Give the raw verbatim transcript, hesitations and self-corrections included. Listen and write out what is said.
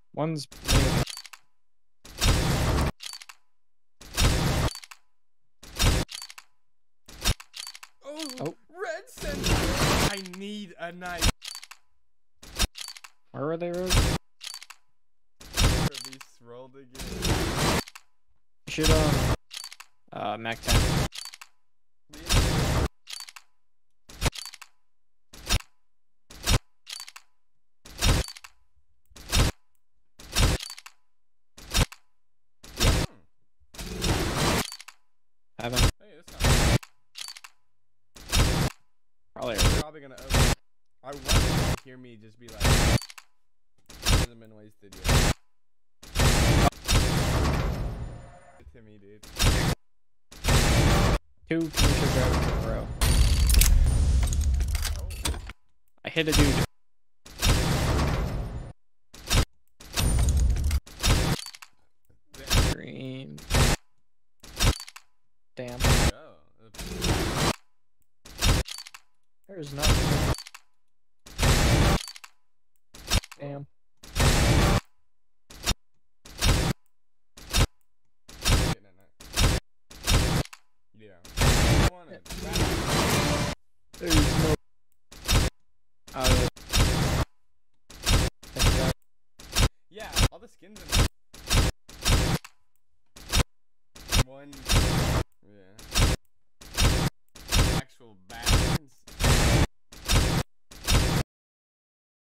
One's. Oh, Oh. red center. I need a knife. Where are they, Rose? Be rolled again. You should, um. Uh, Mac ten. Haven't. Hey, that's not Probably. probably gonna open. I want you to hear me just be like, hasn't been wasted yet. To me, dude. Two commercial drivers in a row. Oh. I hit a dude. Green. Damn. Oh. There's nothing. Damn. Yeah. I want it. There's no. Uh, Yeah, all the skins in one. Yeah. Actual bad skins.